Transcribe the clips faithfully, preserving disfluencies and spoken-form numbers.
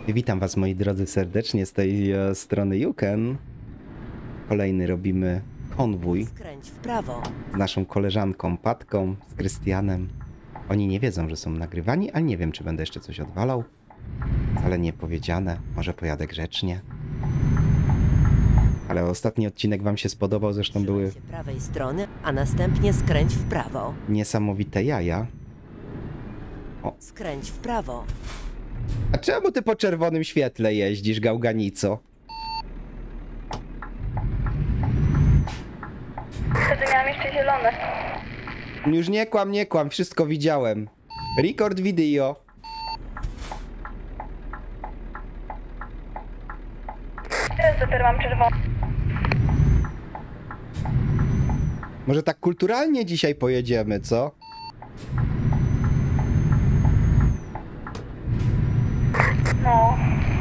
Witam was, moi drodzy, serdecznie z tej e, strony Yuken. Kolejny robimy konwój Skręć w prawo. z naszą koleżanką Patką, z Krystianem. Oni nie wiedzą, że są nagrywani, ale nie wiem, czy będę jeszcze coś odwalał. Ale nie powiedziane, może pojadę grzecznie. Ale ostatni odcinek wam się spodobał, zresztą były Trzymaj się prawej strony, a następnie skręć w prawo. niesamowite jaja. Skręć w prawo. A czemu ty po czerwonym świetle jeździsz, gałganico? Wtedy miałam jeszcze zielone. Już nie kłam, nie kłam, wszystko widziałem. Record video. Teraz dopiero mam czerwone. Może tak kulturalnie dzisiaj pojedziemy, co? No.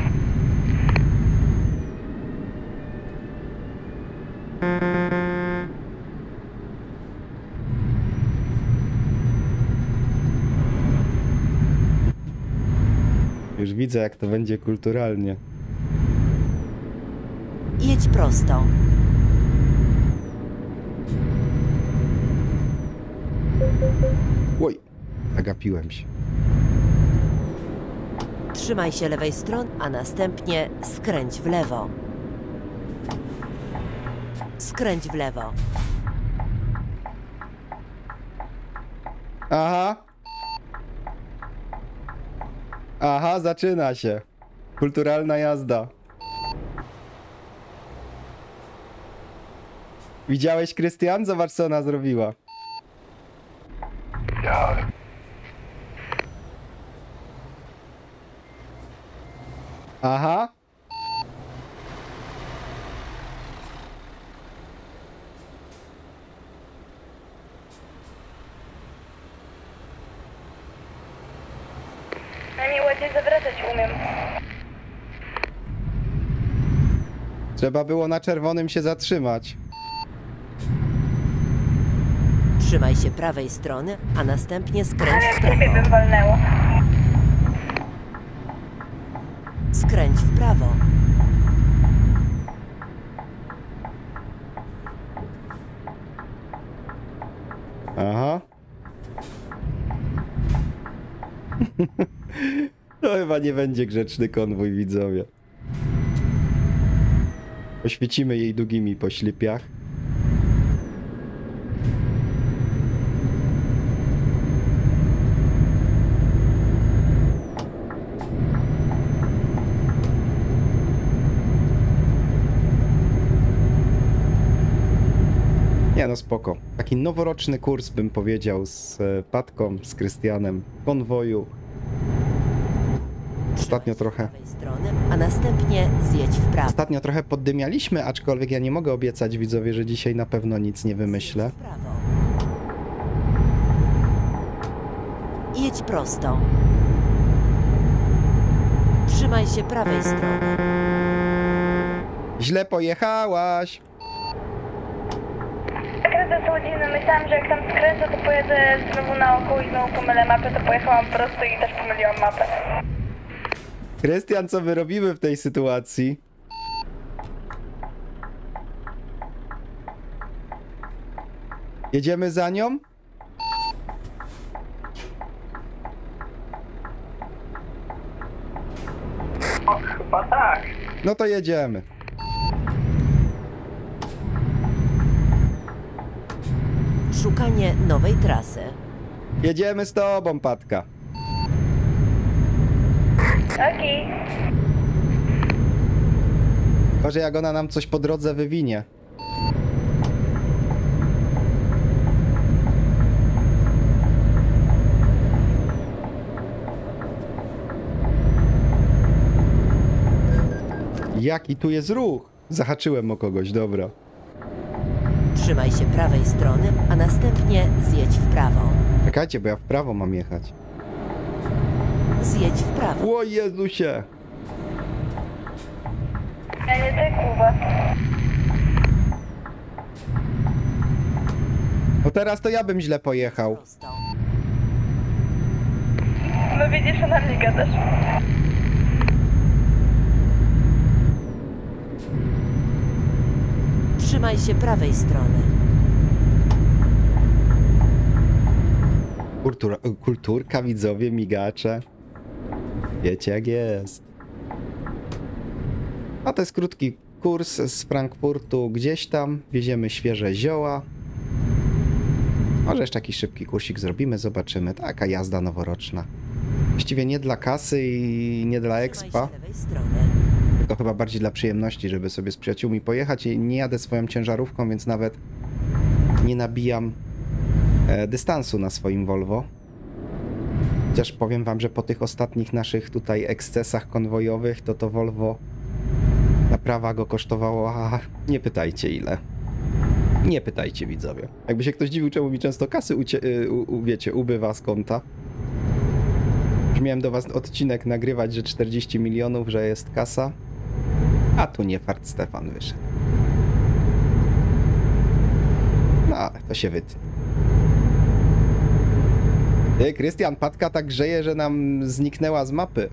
Już widzę, jak to będzie kulturalnie. Jedź prosto. Oj, zagapiłem się. Trzymaj się lewej strony, a następnie skręć w lewo. Skręć w lewo. Aha. Aha, zaczyna się. Kulturalna jazda. Widziałeś, Krystian? Zobacz, co ona zrobiła. Aha. Na niej ładnie zawracać umiem. Trzeba było na czerwonym się zatrzymać. Trzymaj się prawej strony, a następnie skręć Ale w jak ciebie prawo. bym walnęło. Skręć w prawo. Aha. To chyba nie będzie grzeczny konwój, widzowie. Poświecimy jej długimi po ślipiach. Nie no, spoko. Taki noworoczny kurs, bym powiedział, z e, Patką, z Krystianem, konwoju. Ostatnio trochę... Prawej strony, a następnie zjedź w prawo. Ostatnio trochę poddymialiśmy, aczkolwiek ja nie mogę obiecać, widzowie, że dzisiaj na pewno nic nie wymyślę. W prawo. Jedź prosto. Trzymaj się prawej strony. Źle pojechałaś! Tak razem są dziwne. Myślałam, że jak tam skręcę, to pojedę znowu naokoło i znowu pomylę mapę, to pojechałam prosto i też pomyliłam mapę. Krystian, co my robimy w tej sytuacji? Jedziemy za nią? O, chyba tak. No to jedziemy. Szukanie nowej trasy. Jedziemy z tobą, Patka. Okej. Może jak ona nam coś po drodze wywinie. Jaki tu jest ruch? Zahaczyłem o kogoś, dobra. Trzymaj się prawej strony, a następnie zjedź w prawo. Czekajcie, bo ja w prawo mam jechać. Zjedź w prawo. O Jezusie! Ja nie ty, Kuba. No teraz to ja bym źle pojechał. Prosto. No widzisz, na mnie gadasz. Trzymaj się prawej strony. Kultura, kulturka, widzowie, migacze. Wiecie jak jest. A to jest krótki kurs z Frankfurtu gdzieś tam. Wieziemy świeże zioła. Może jeszcze jakiś szybki kursik zrobimy, zobaczymy. Taka jazda noworoczna. Właściwie nie dla kasy i nie dla expa. Trzymaj się lewej strony. Tylko chyba bardziej dla przyjemności, żeby sobie z przyjaciółmi pojechać. I nie jadę swoją ciężarówką, więc nawet nie nabijam e, dystansu na swoim Volvo. Chociaż powiem wam, że po tych ostatnich naszych tutaj ekscesach konwojowych, to to Volvo, naprawa go kosztowało, a nie pytajcie ile. Nie pytajcie, widzowie. Jakby się ktoś dziwił, czemu mi często kasy ucie, y, u, wiecie, ubywa z konta. Już miałem do was odcinek nagrywać, że czterdzieści milionów, że jest kasa. A tu nie fart Stefan wyszedł. No ale to się wytnie. Ty, Krystian, Patka tak grzeje, że nam zniknęła z mapy.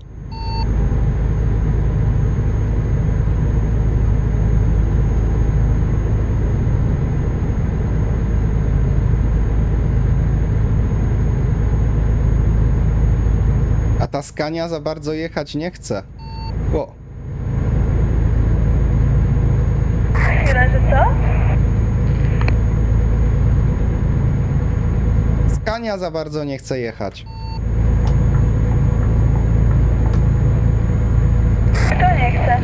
A ta Scania za bardzo jechać nie chce. O. Chwila, że co? Scania za bardzo nie chce jechać. Kto nie chce?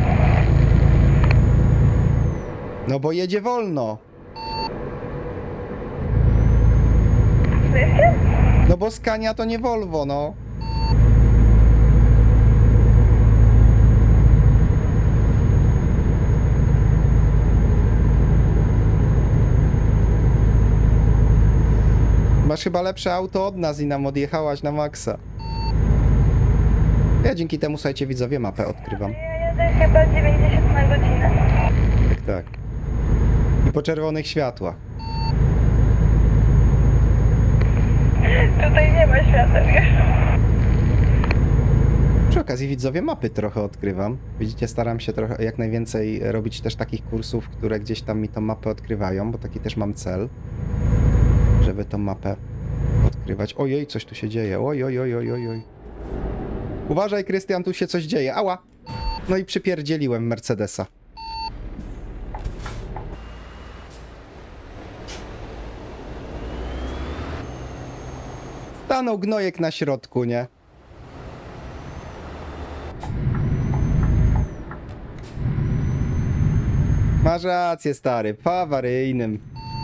No bo jedzie wolno. Wiecie? No bo Scania to nie Volvo, no. Masz chyba lepsze auto od nas i nam odjechałaś na maksa. Ja dzięki temu, słuchajcie, widzowie, mapę odkrywam. Ja jadę chyba dziewięćdziesiąt na godzinę. Tak, tak. I po czerwonych światłach. Tutaj nie ma świateł już. Przy okazji, widzowie, mapy trochę odkrywam. Widzicie, staram się trochę jak najwięcej robić też takich kursów, które gdzieś tam mi tą mapę odkrywają, bo taki też mam cel, żeby tą mapę odkrywać. Ojej, coś tu się dzieje. Oj, oj, oj, oj, oj, oj. Uważaj, Krystian, tu się coś dzieje. Ała! No i przypierdzieliłem Mercedesa. Stanął gnojek na środku, nie? Masz rację, stary. Po awaryjnym.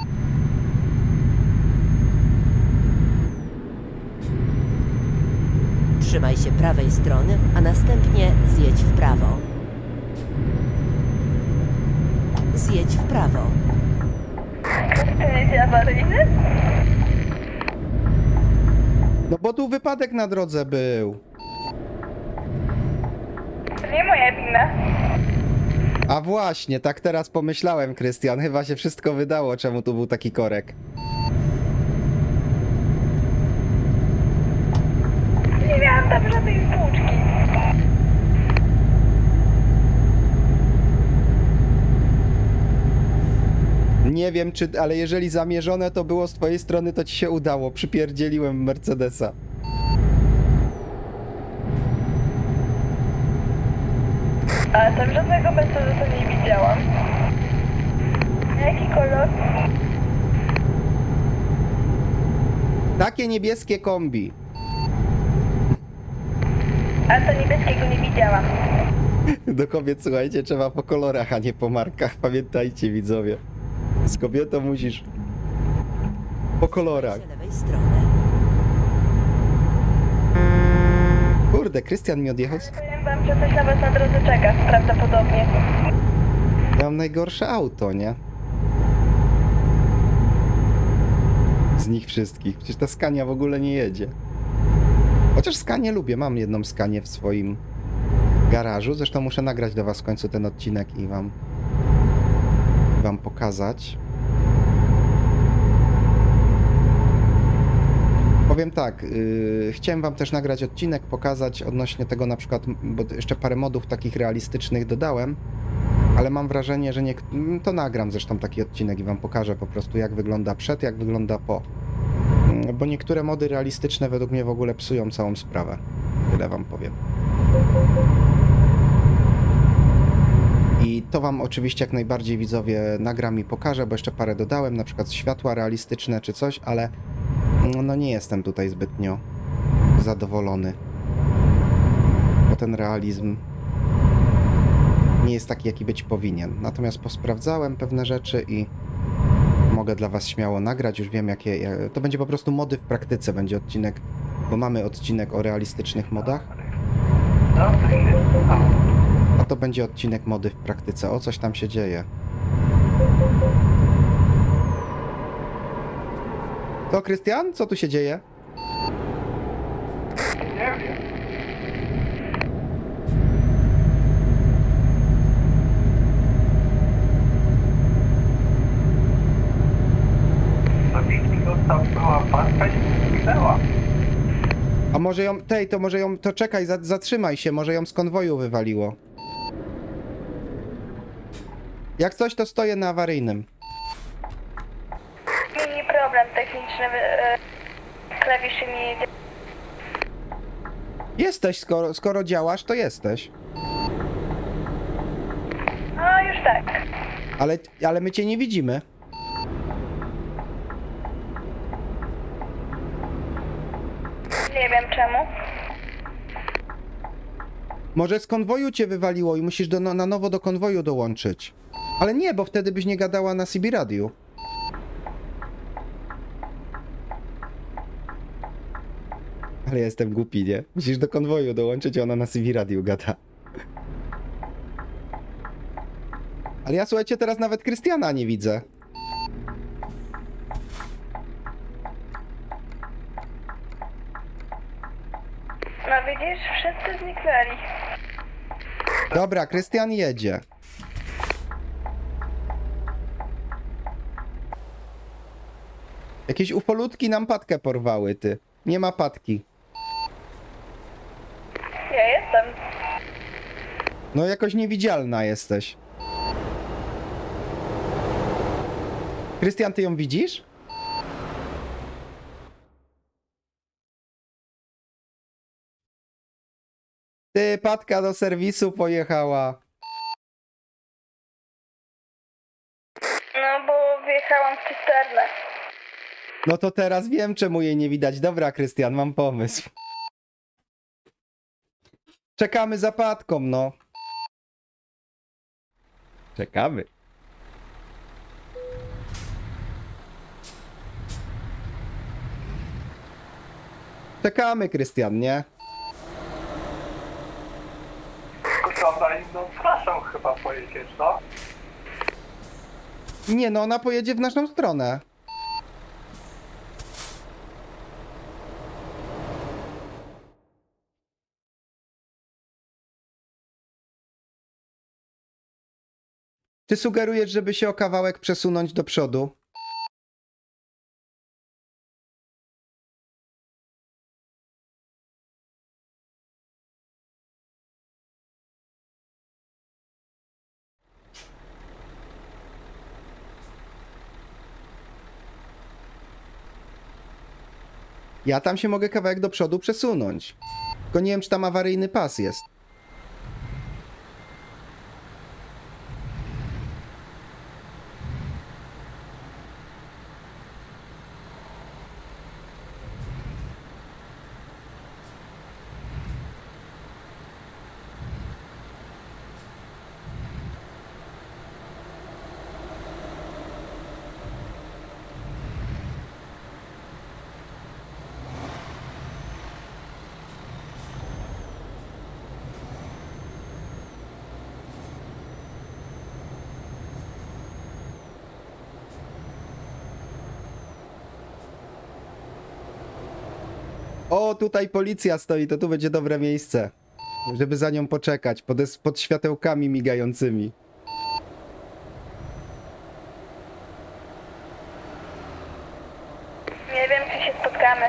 Trzymaj się prawej strony, a następnie zjedź w prawo. Zjedź w prawo. To nie jest awaryjny? No bo tu wypadek na drodze był. To nie moja wina. A właśnie, tak teraz pomyślałem, Krystian. Chyba się wszystko wydało, czemu tu był taki korek. Nie miałam tam żadnej spłuczki. Nie wiem, czy, ale jeżeli zamierzone to było z twojej strony, to ci się udało. Przypierdzieliłem Mercedesa. Ale tam żadnego Mercedesa nie widziałam. Jaki kolor? Takie niebieskie kombi. Ale to niebieskiego nie widziałam. Do kobiet, słuchajcie, trzeba po kolorach, a nie po markach. Pamiętajcie, widzowie. Z kobietą musisz po kolorach. Trzymaj się lewej strony. Kurde, Krystian mi odjechał. Powiem wam, że coś nawet na drodze czeka, prawdopodobnie. Ja mam najgorsze auto, nie? Z nich wszystkich. Przecież ta Scania w ogóle nie jedzie. Chociaż Scanię lubię, mam jedną Scanię w swoim garażu. Zresztą muszę nagrać do was w końcu ten odcinek i wam, wam pokazać. Powiem tak, yy, chciałem wam też nagrać odcinek, pokazać odnośnie tego na przykład, bo jeszcze parę modów takich realistycznych dodałem, Ale mam wrażenie, że nie... To nagram zresztą taki odcinek i wam pokażę po prostu, jak wygląda przed, jak wygląda po. Bo niektóre mody realistyczne według mnie w ogóle psują całą sprawę. Tyle wam powiem. I to wam oczywiście jak najbardziej, widzowie, nagram i pokażę, bo jeszcze parę dodałem, na przykład światła realistyczne czy coś, ale no nie jestem tutaj zbytnio zadowolony. Bo ten realizm nie jest taki, jaki być powinien. Natomiast posprawdzałem pewne rzeczy i mogę dla was śmiało nagrać. Już wiem, jakie... To będzie po prostu mody w praktyce. Będzie odcinek, bo mamy odcinek o realistycznych modach. A to będzie odcinek mody w praktyce. O, coś tam się dzieje. To, Krystian? Co tu się dzieje? Nie wiem. Zabitki został, była paska i zniknęła. A może ją... Tej, to może ją... To czekaj, za, zatrzymaj się. Może ją z konwoju wywaliło. Jak coś, to stoję na awaryjnym. Mini problem techniczny, e, klawiszy mi... Jesteś, skoro, skoro działasz, to jesteś. No już tak. Ale, ale my cię nie widzimy. Nie wiem czemu. Może z konwoju cię wywaliło i musisz do, na nowo do konwoju dołączyć. Ale nie, bo wtedy byś nie gadała na C B radiu. Ale ja jestem głupi, nie? Musisz do konwoju dołączyć, a ona na C B radiu gada. Ale ja, słuchajcie, teraz nawet Krystiana nie widzę. No widzisz, wszyscy zniknęli. Dobra, Krystian jedzie. Jakieś ufolutki nam patkę porwały, ty. Nie ma patki. Ja jestem. No jakoś niewidzialna jesteś. Krystian, ty ją widzisz? Ty, patka do serwisu pojechała. No bo wjechałam w cysternę. No to teraz wiem, czemu jej nie widać. Dobra, Krystian, mam pomysł. Czekamy za patką, no. Czekamy. Czekamy, Krystian, nie? Kurwa, za inną trasą chyba pojedziesz, no? Nie, no ona pojedzie w naszą stronę. Ty sugerujesz, żeby się o kawałek przesunąć do przodu? Ja tam się mogę kawałek do przodu przesunąć. Tylko nie wiem, czy tam awaryjny pas jest. O, tutaj policja stoi, to tu będzie dobre miejsce, żeby za nią poczekać, pod, pod światełkami migającymi. Nie wiem, czy się spotkamy.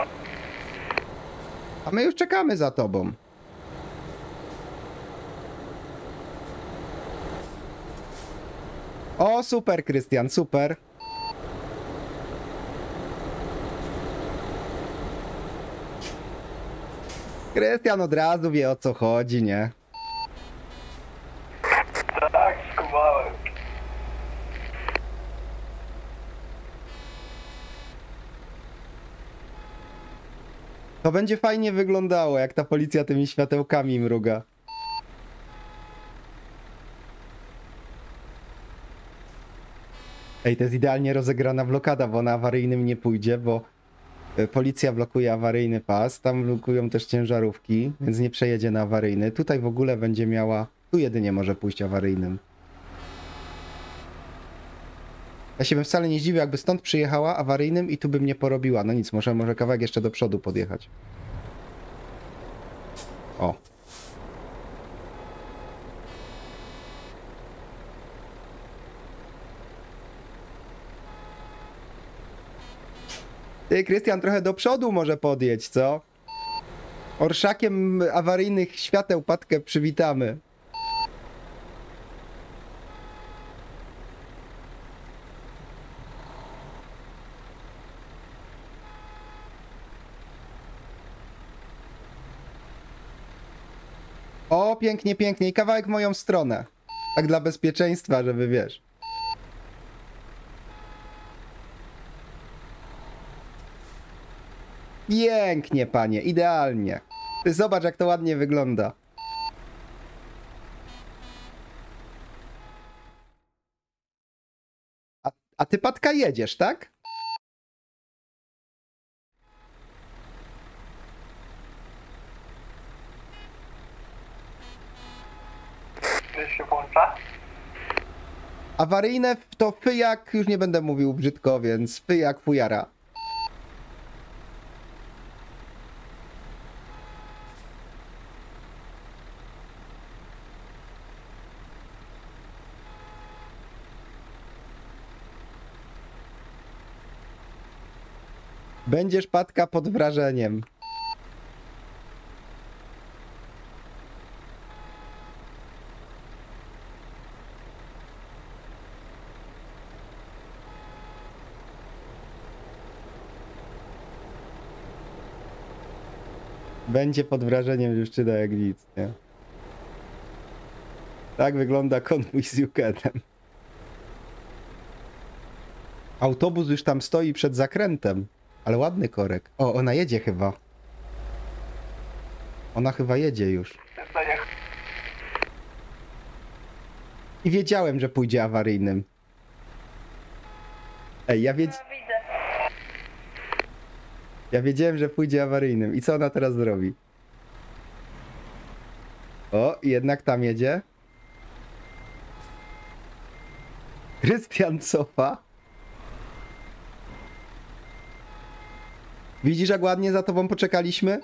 A my już czekamy za tobą. O, super, Krystian, super. Krystian od razu wie, o co chodzi, nie? Tak, skumałem. To będzie fajnie wyglądało, jak ta policja tymi światełkami mruga. Ej, to jest idealnie rozegrana blokada, bo na awaryjnym nie pójdzie, bo y, policja blokuje awaryjny pas, tam blokują też ciężarówki, więc nie przejedzie na awaryjny. Tutaj w ogóle będzie miała... Tu jedynie może pójść awaryjnym. Ja się bym wcale nie zdziwił, jakby stąd przyjechała awaryjnym i tu bym nie porobiła. No nic, może, może kawałek jeszcze do przodu podjechać. O. Ty, Krystian, trochę do przodu może podjedź, co? Orszakiem awaryjnych świateł Patkę przywitamy. O, pięknie, pięknie. I kawałek w moją stronę. Tak dla bezpieczeństwa, żeby wiesz. Pięknie, panie, idealnie. Ty zobacz, jak to ładnie wygląda. A, a ty, Patka, jedziesz, tak? Już się włącza? Awaryjne to fyjak, już nie będę mówił brzydko, więc fyjak fujara. Będziesz, Patka, pod wrażeniem. Będzie pod wrażeniem dziewczyna jak nic, nie? Tak wygląda konwój z Juketem. Autobus już tam stoi przed zakrętem. Ale ładny korek. O, ona jedzie chyba. Ona chyba jedzie już. I wiedziałem, że pójdzie awaryjnym. Ej, ja wiedz... No, widzę. Ja wiedziałem, że pójdzie awaryjnym. I co ona teraz zrobi? O, jednak tam jedzie. Krystian cofa. Widzisz, jak ładnie za tobą poczekaliśmy?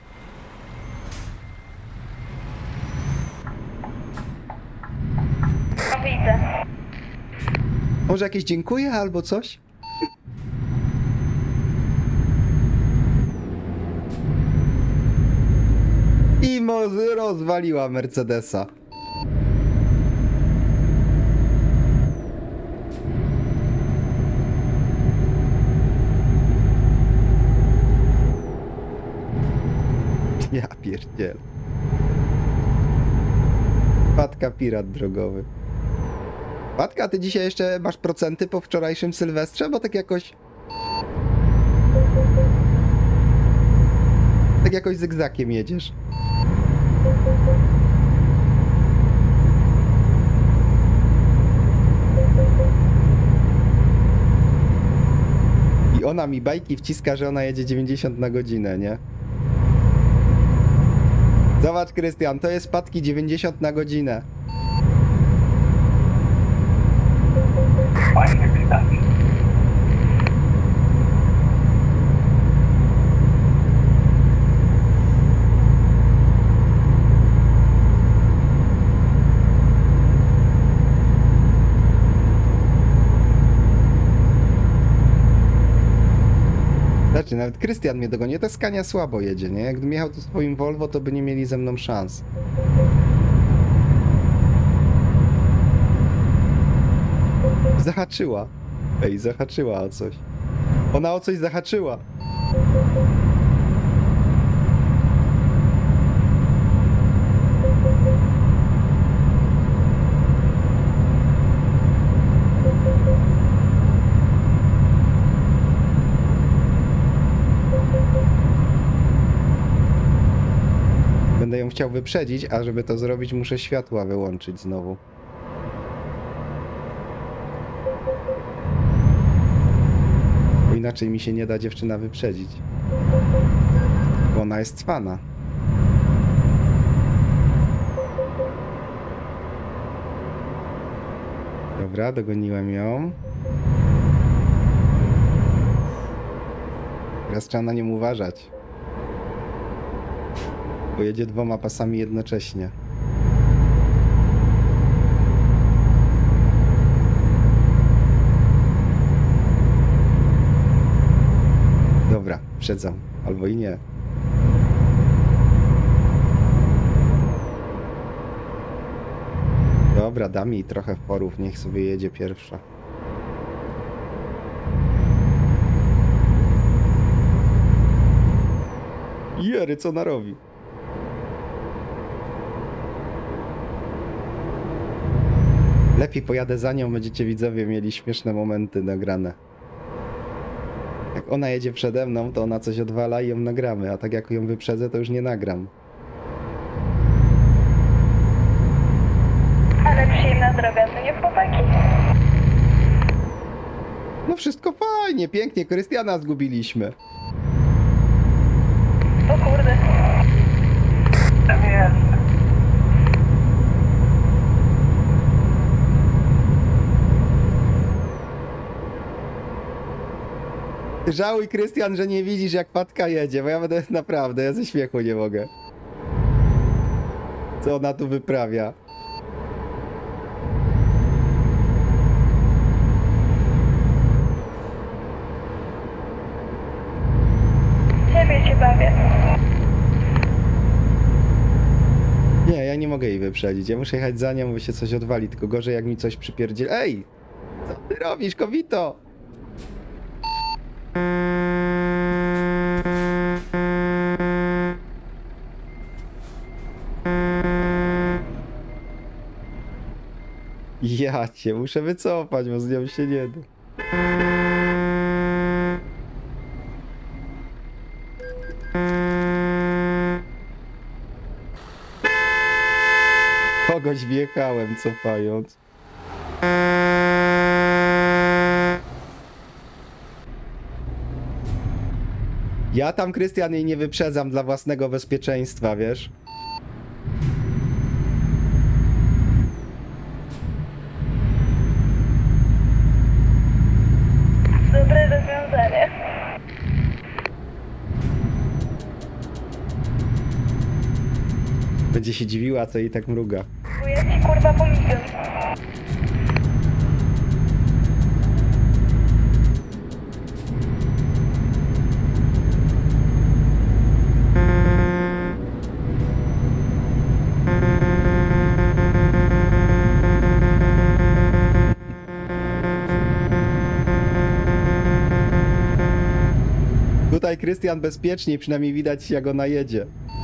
No, widzę. Może jakieś dziękuję albo coś? I może rozwaliła Mercedesa. Ja pierdzielę. Patka pirat drogowy. Patka, ty dzisiaj jeszcze masz procenty po wczorajszym Sylwestrze? Bo tak jakoś... Tak jakoś zygzakiem jedziesz. I ona mi bajki wciska, że ona jedzie dziewięćdziesiąt na godzinę, nie? Zobacz, Krystian, to jest Patki dziewięćdziesiąt na godzinę. Fajnie widać. Znaczy, nawet Krystian mnie dogoni. Ta Scania słabo jedzie, nie? Gdybym jechał tu swoim Volvo, to by nie mieli ze mną szans. Zahaczyła. Ej, zahaczyła o coś. Ona o coś zahaczyła. Będę ją chciał wyprzedzić, a żeby to zrobić, muszę światła wyłączyć znowu. Bo inaczej mi się nie da dziewczyna wyprzedzić. Bo ona jest cwana. Dobra, dogoniłem ją. Teraz trzeba na nią uważać. Bo jedzie dwoma pasami jednocześnie. Dobra, przedzam. Albo i nie. Dobra, dam jej trochę forów, niech sobie jedzie pierwsza. Jery, co ona robi? Lepiej pojadę za nią, będziecie widzowie mieli śmieszne momenty nagrane. Jak ona jedzie przede mną, to ona coś odwala i ją nagramy, a tak jak ją wyprzedzę, to już nie nagram. Ale przyjemna droga, co nie, chłopaki? No wszystko fajnie, pięknie, Krystiana zgubiliśmy. O kurde. Tam jest. Żałuj, Krystian, że nie widzisz, jak Patka jedzie, bo ja będę naprawdę, ja ze śmiechu nie mogę. Co ona tu wyprawia? Ciebie się bawię. Nie, ja nie mogę jej wyprzedzić, ja muszę jechać za nią, bo się coś odwali, tylko gorzej jak mi coś przypierdzieli. Ej! Co ty robisz, kobito? Ja cię muszę wycofać, bo z nią się nie da. Kogoś wjechałem cofając. Ja tam, Krystian, jej nie wyprzedzam dla własnego bezpieczeństwa, wiesz? Dobre rozwiązanie. Będzie się dziwiła, co jej tak mruga. Bo ja ci kurwa pomigam. Tutaj Krystian bezpieczniej, przynajmniej widać, jak ona jedzie.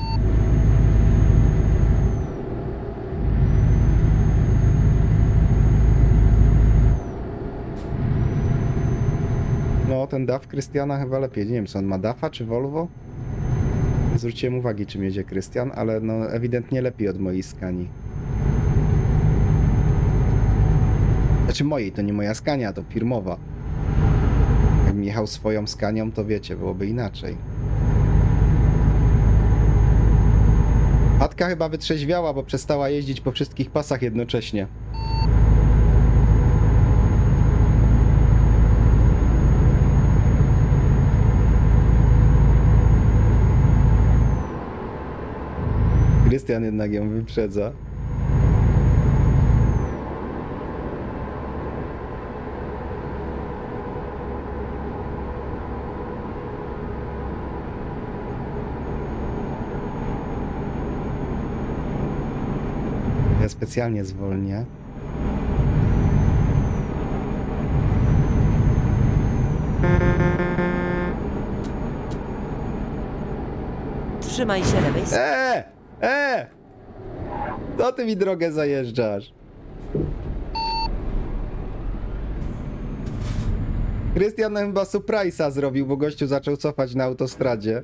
No, ten D A F Krystiana chyba lepiej. Nie wiem, co on ma, D A F-a czy Volvo? Nie zwróciłem uwagi, czym jedzie Krystian, ale no ewidentnie lepiej od mojej Scanii. Znaczy mojej, to nie moja Scania, to firmowa. Jakbym jechał swoją Scanią, to wiecie, byłoby inaczej. Patka chyba wytrzeźwiała, bo przestała jeździć po wszystkich pasach jednocześnie. Krystian jednak ją wyprzedza. Ja specjalnie zwolnię. Trzymaj się lewej strony. E! E! Co ty mi drogę zajeżdżasz? Krystian nam chyba surprise'a zrobił, bo gościu zaczął cofać na autostradzie.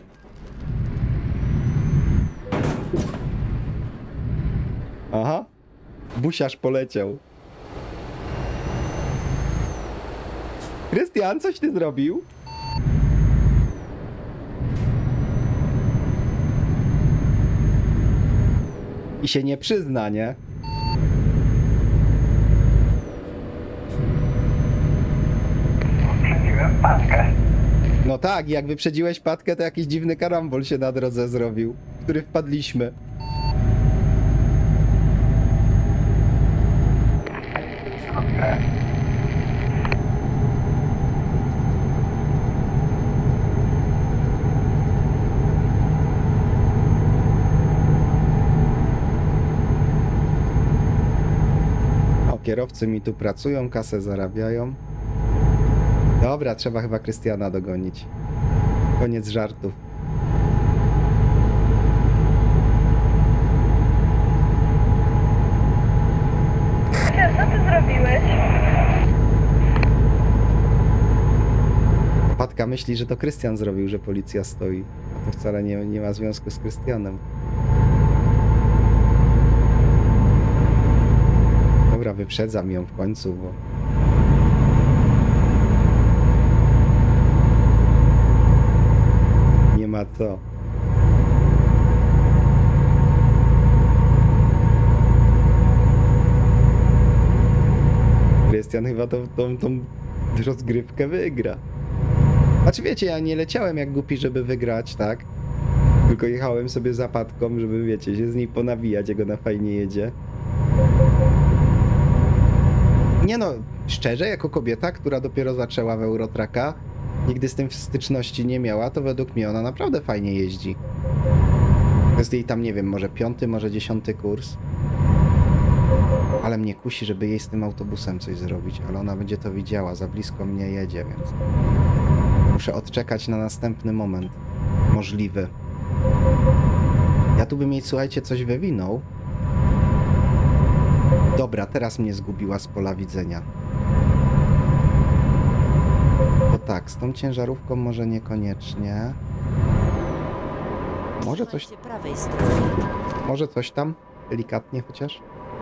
Aha. Busiarz poleciał. Krystian, coś ty zrobił? I się nie przyzna, nie? Uprzedziłem matkę. No tak, jak wyprzedziłeś Patkę, to jakiś dziwny karambol się na drodze zrobił, w który wpadliśmy. Okej. O, kierowcy mi tu pracują, kasę zarabiają. Dobra, trzeba chyba Krystiana dogonić. Koniec żartów. Krystian, co ty zrobiłeś? Patka myśli, że to Krystian zrobił, że policja stoi. A to wcale nie, nie ma związku z Krystianem. Dobra, wyprzedzam ją w końcu, bo... Nie ma co. Krystian chyba tą, tą, tą rozgrywkę wygra. Znaczy wiecie, ja nie leciałem jak głupi, żeby wygrać, tak? Tylko jechałem sobie zapadką, żeby, wiecie, się z niej ponawijać, jak ona fajnie jedzie. Nie no, szczerze, jako kobieta, która dopiero zaczęła w Eurotracka, nigdy z tym w styczności nie miała, to według mnie ona naprawdę fajnie jeździ. To jest jej tam, nie wiem, może piąty, może dziesiąty kurs. Ale mnie kusi, żeby jej z tym autobusem coś zrobić, ale ona będzie to widziała, za blisko mnie jedzie, więc... Muszę odczekać na następny moment. Możliwy. Ja tu bym jej, słuchajcie, coś wywinął. Dobra, teraz mnie zgubiła z pola widzenia. To tak, z tą ciężarówką może niekoniecznie. Może coś, Trzymaj się prawej strony. może coś tam? Delikatnie chociaż?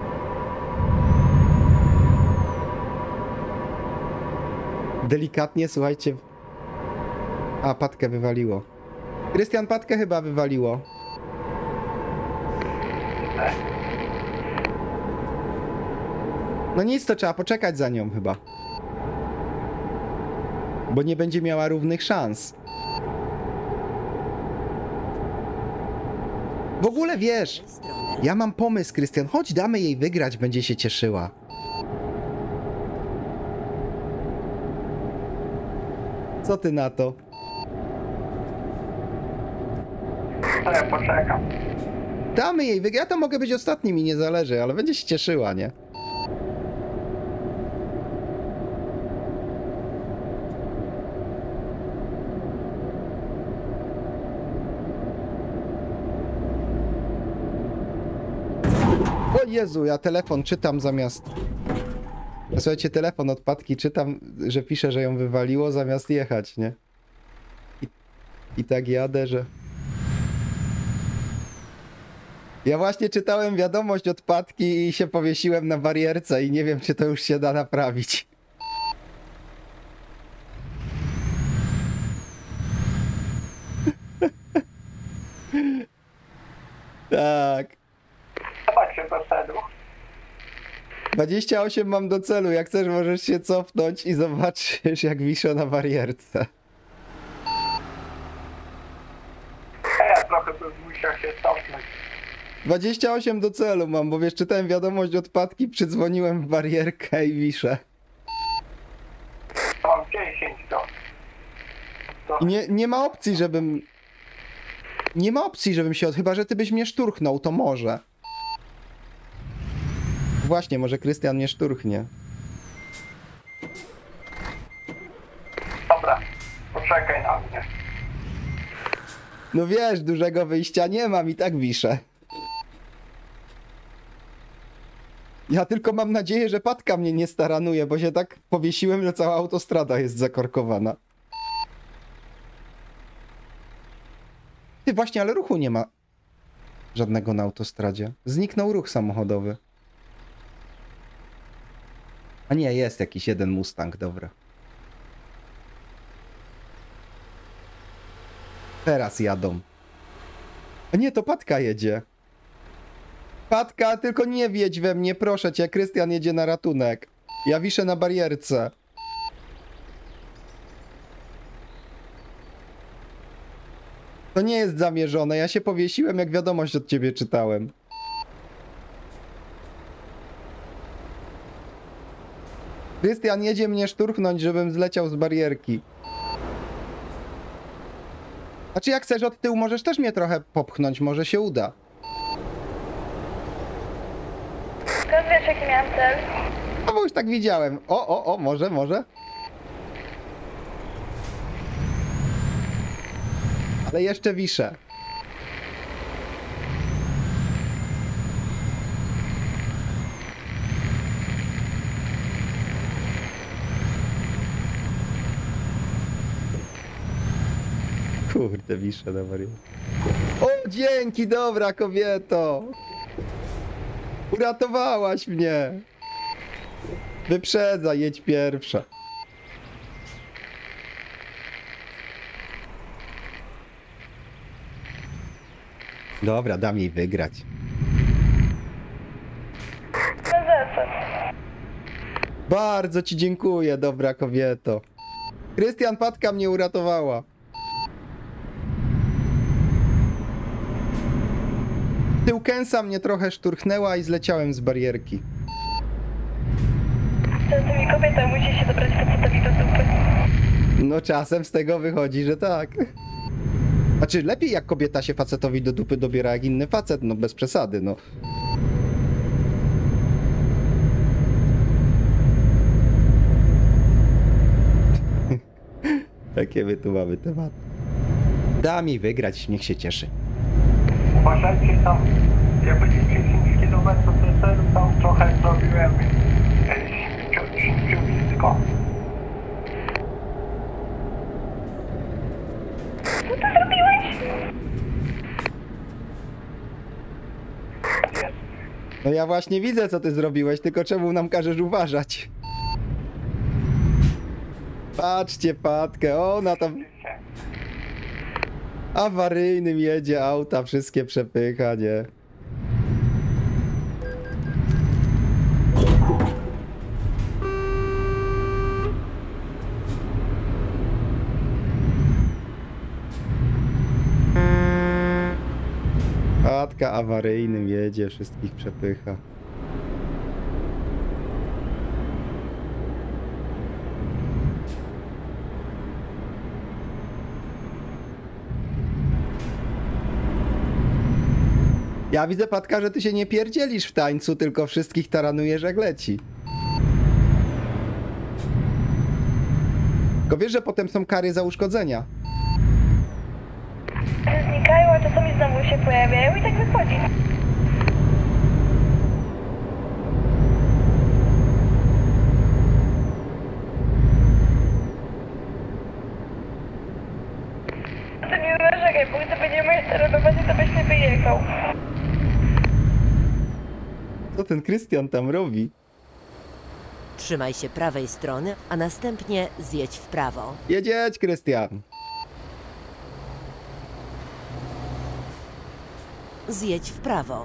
Delikatnie, słuchajcie. A, Patkę wywaliło. Krystian, Patkę chyba wywaliło. No nic, to trzeba poczekać za nią chyba. Bo nie będzie miała równych szans. W ogóle wiesz, Lewej strony. ja mam pomysł, Krystian. Chodź, damy jej wygrać, będzie się cieszyła. Co ty na to? To ja poczekam. Damy jej wygrać. Ja to mogę być ostatni, mi nie zależy, ale będzie się cieszyła, nie? O Jezu, ja telefon czytam zamiast... Słuchajcie, telefon od Patki czytam, że pisze, że ją wywaliło zamiast jechać, nie? I, i tak jadę, że... Ja właśnie czytałem wiadomość od Patki i się powiesiłem na barierce i nie wiem, czy to już się da naprawić. Tak. Zobacz się do celu. dwadzieścia osiem mam do celu. Jak chcesz, możesz się cofnąć i zobaczysz, jak wiszę na barierce. Ja trochę bym musiał się cofnąć. dwadzieścia osiem do celu mam, bo wiesz, czytałem wiadomość od Patki, przydzwoniłem w barierkę i wiszę. Mam dziesięć do. To I nie, nie ma opcji, żebym... Nie ma opcji, żebym się... od- Chyba, że ty byś mnie szturchnął, to może. Właśnie, może Krystian mnie szturchnie. dobra. Poczekaj na mnie. No wiesz, dużego wyjścia nie mam i tak wiszę. Ja tylko mam nadzieję, że Patka mnie nie staranuje, bo się tak powiesiłem, że cała autostrada jest zakorkowana. Ty, właśnie, ale ruchu nie ma żadnego na autostradzie. Zniknął ruch samochodowy. A nie, jest jakiś jeden Mustang, dobra. Teraz jadą. A nie, to Patka jedzie. Patka, tylko nie wjedź we mnie, proszę cię. Krystian jedzie na ratunek. Ja wiszę na barierce. To nie jest zamierzone. Ja się powiesiłem, jak wiadomość od ciebie czytałem. Krystian jedzie mnie szturchnąć, żebym zleciał z barierki. Znaczy, jak chcesz od tyłu, możesz też mnie trochę popchnąć, może się uda. Skąd wiesz, jaki miałem cel? No bo już tak widziałem. O, o, o, może, może. Ale jeszcze wiszę. Kurde, wiszę na wariat. O, dzięki, dobra kobieto. Uratowałaś mnie. Wyprzedza, jedź pierwsza. Dobra, dam jej wygrać. No za co? Bardzo ci dziękuję, dobra kobieto. Krystian, Patka mnie uratowała. Tyłkęsa mnie trochę szturchnęła i zleciałem z barierki. Czasami kobieta musi się dobrać facetowi do dupy. No czasem z tego wychodzi, że tak. Znaczy, lepiej jak kobieta się facetowi do dupy dobiera jak inny facet, no bez przesady, no. Jakie my tu mamy tematy. Da mi wygrać, niech się cieszy. Uważajcie tam, jak będzie dziesięć kilometrów do celu, tam trochę zrobiłem śmigłowisko. Co ty zrobiłeś? No ja właśnie widzę, co ty zrobiłeś, tylko czemu nam każesz uważać? Patrzcie, Patkę, ona tam awaryjnym jedzie, auta wszystkie przepycha, nie? Patka awaryjnym jedzie, wszystkich przepycha. Ja widzę, Patka, że ty się nie pierdzielisz w tańcu, tylko wszystkich taranujesz jak leci. Tylko wiesz, że potem są kary za uszkodzenia. Znikają, a czasami znowu się pojawiają i tak wychodzi. To nie narzekaj, bo gdyby nie moje sterowanie, to byś nie wyjechał. Co ten Krystian tam robi? Trzymaj się prawej strony, a następnie zjedź w prawo. Jedzieć, Krystian. Zjedź w prawo.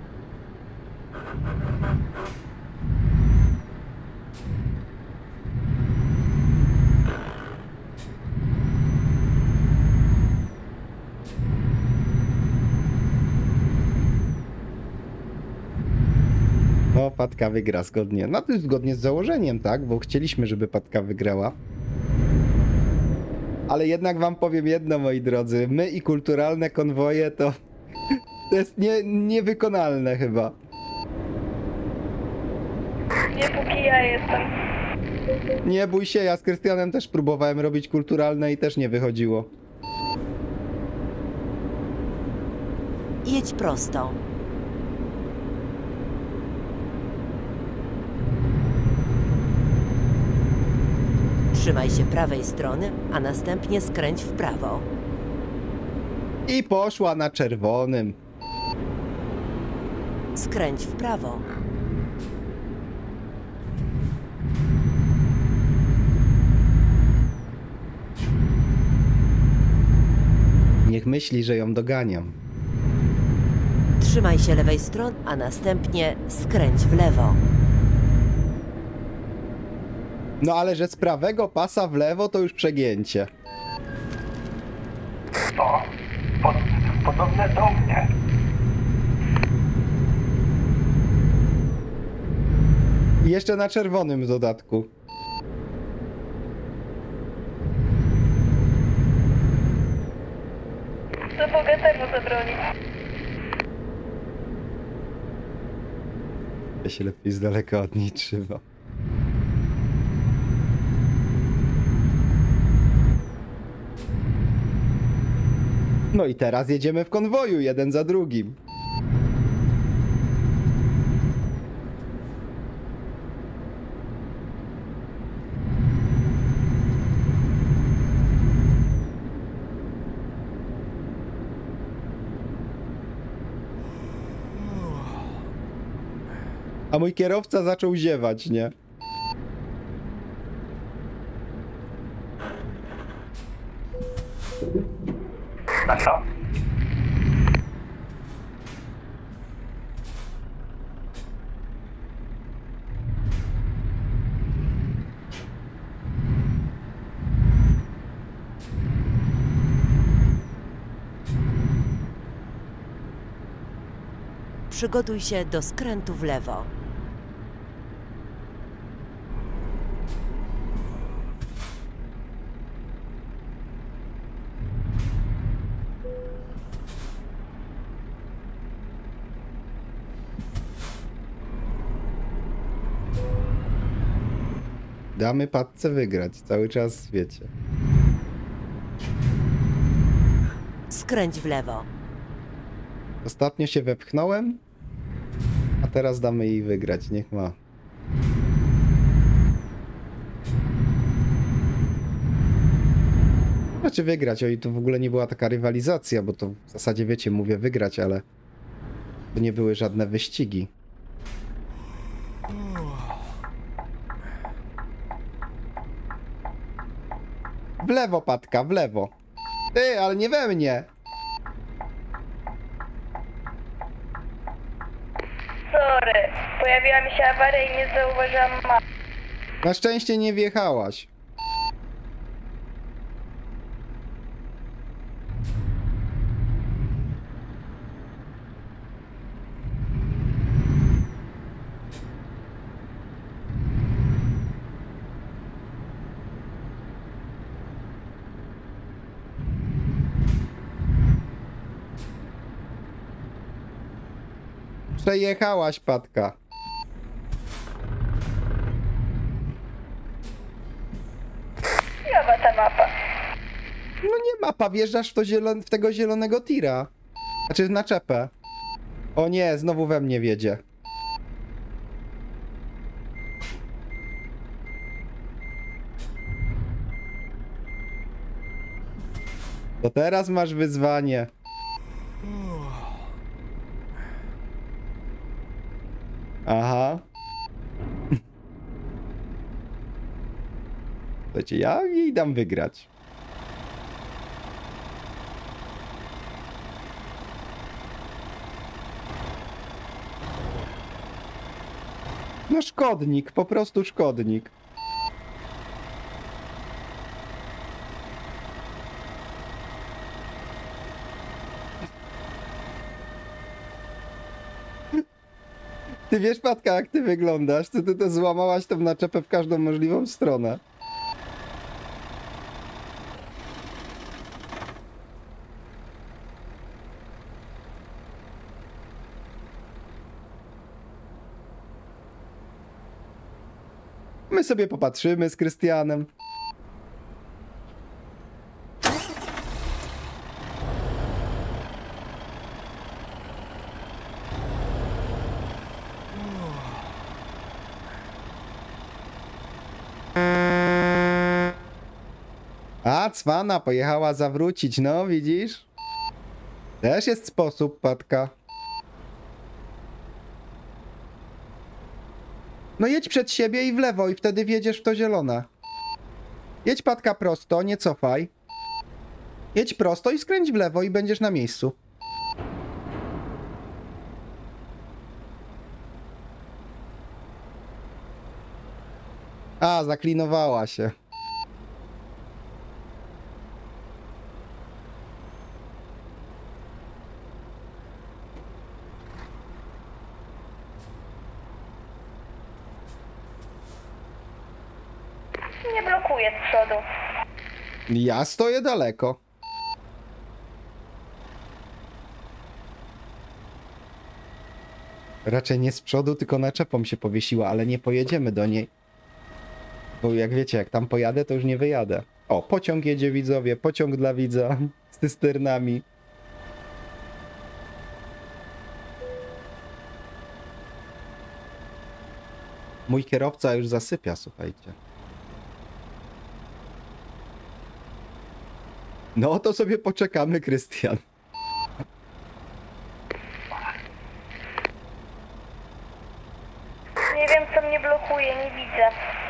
No, Patka wygra zgodnie. No to jest zgodnie z założeniem, tak? Bo chcieliśmy, żeby Patka wygrała. Ale jednak wam powiem jedno, moi drodzy. My i kulturalne konwoje to... To jest nie, niewykonalne chyba. Nie póki ja jestem. Nie bój się, ja z Krystianem też próbowałem robić kulturalne i też nie wychodziło. Jedź prosto. Trzymaj się prawej strony, a następnie skręć w prawo. I poszła na czerwonym. Skręć w prawo. Niech myśli, że ją doganiam. Trzymaj się lewej strony, a następnie skręć w lewo. No ale że z prawego pasa w lewo to już przegięcie. To pod, podobne do mnie. I jeszcze na czerwonym w dodatku. Co bogatemu zabronić? Ja się lepiej z daleka od niej trzymam. No i teraz jedziemy w konwoju, jeden za drugim. A mój kierowca zaczął ziewać, nie? Na co? Przygotuj się do skrętu w lewo. Damy Patce wygrać, cały czas wiecie. Skręć w lewo. Ostatnio się wepchnąłem, a teraz damy jej wygrać, niech ma. Znaczy wygrać, oj, to w ogóle nie była taka rywalizacja, bo to w zasadzie wiecie, mówię wygrać, ale to nie były żadne wyścigi. W lewo, Patka, w lewo. Ty, ale nie we mnie. Sorry, pojawiła mi się awaria i nie zauważyłam ma. Na szczęście nie wjechałaś. Przejechałaś, Patka. Jowa ta mapa. No nie mapa, wjeżdżasz w, to zielon w tego zielonego tira. Znaczy w naczepę. O nie, znowu we mnie wiedzie. To teraz masz wyzwanie. Aha. Słuchajcie, ja jej dam wygrać. No szkodnik, po prostu szkodnik. Ty wiesz, Patka, jak ty wyglądasz? Ty, ty to złamałaś tą naczepę w każdą możliwą stronę. My sobie popatrzymy z Krystianem. A, cwana pojechała zawrócić, no widzisz? Też jest sposób, Patka. No jedź przed siebie i w lewo i wtedy wjedziesz w to zielone. Jedź, Patka, prosto, nie cofaj. Jedź prosto i skręć w lewo i będziesz na miejscu. A, zaklinowała się. Nie blokuje z przodu. Ja stoję daleko. Raczej nie z przodu, tylko naczepą się powiesiła, ale nie pojedziemy do niej. Bo jak wiecie, jak tam pojadę, to już nie wyjadę. O, pociąg jedzie, widzowie, pociąg dla widza z cysternami. Mój kierowca już zasypia, słuchajcie. No to sobie poczekamy, Krystian. Nie wiem, co mnie blokuje, nie widzę.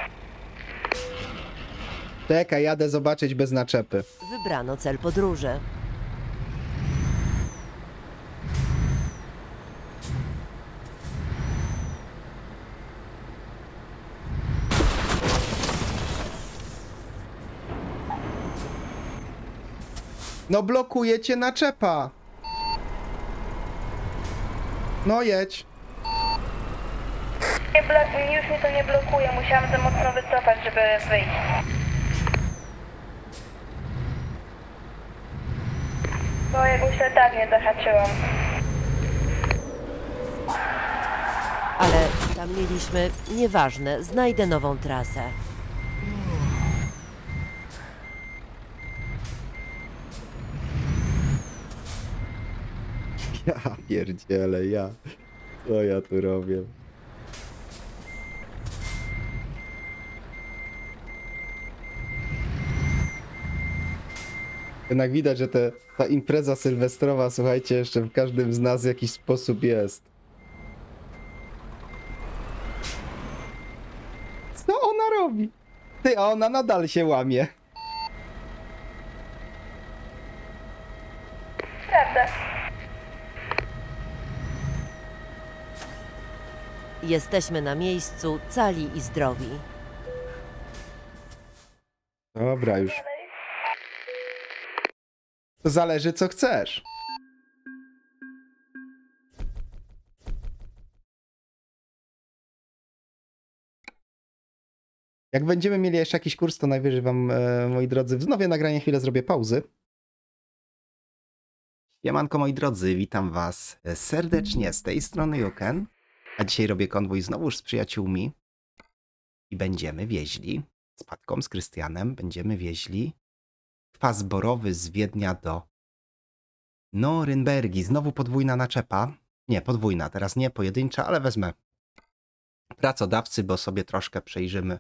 Czekaj, jadę zobaczyć bez naczepy. Wybrano cel podróży. No blokuje cię naczepa. No jedź. Nie blo- już mnie to nie blokuje, musiałam za mocno wycofać, żeby wyjść. Bo jakąś latarnię zahaczyłam. Ale tam mieliśmy... Nieważne, znajdę nową trasę. Ja pierdzielę, ja. Co ja tu robię? Jednak widać, że te, ta impreza sylwestrowa, słuchajcie, jeszcze w każdym z nas w jakiś sposób jest. Co ona robi? Ty, a ona nadal się łamie. Prawda. Jesteśmy na miejscu, cali i zdrowi. Dobra, już. To zależy, co chcesz. Jak będziemy mieli jeszcze jakiś kurs, to najwyżej wam, e, moi drodzy, wznowię nagranie, chwilę zrobię pauzy. Siemanko, moi drodzy, witam was serdecznie z tej strony Juken. A dzisiaj robię konwój znowuż z przyjaciółmi. I będziemy wieźli, z Patką, z Krystianem, będziemy wieźli kwas borowy z Wiednia do Norymbergi. Znowu podwójna naczepa. Nie, podwójna, teraz nie pojedyncza, ale wezmę pracodawcy, bo sobie troszkę przejrzymy.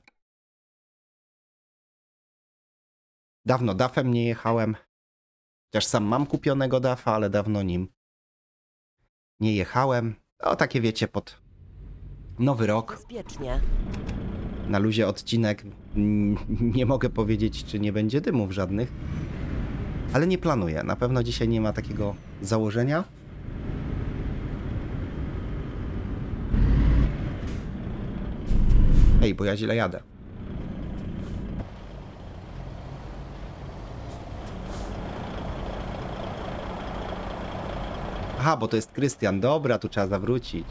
Dawno dafem nie jechałem. Chociaż sam mam kupionego dafa, ale dawno nim nie jechałem. O, takie wiecie, pod nowy rok. Bezpiecznie. Na luzie odcinek. Nie mogę powiedzieć, czy nie będzie dymów żadnych. Ale nie planuję. Na pewno dzisiaj nie ma takiego założenia. Ej, bo ja źle jadę. Aha, bo to jest Krystian. Dobra, tu trzeba zawrócić.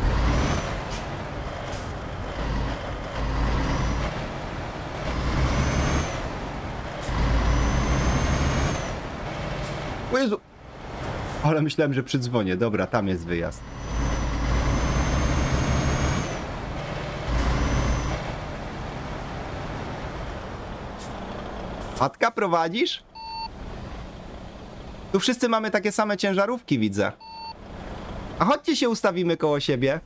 O Jezu! Ale myślałem, że przy dzwonie. Dobra, tam jest wyjazd. Patka, prowadzisz? Tu wszyscy mamy takie same ciężarówki, widzę. A chodźcie się ustawimy koło siebie.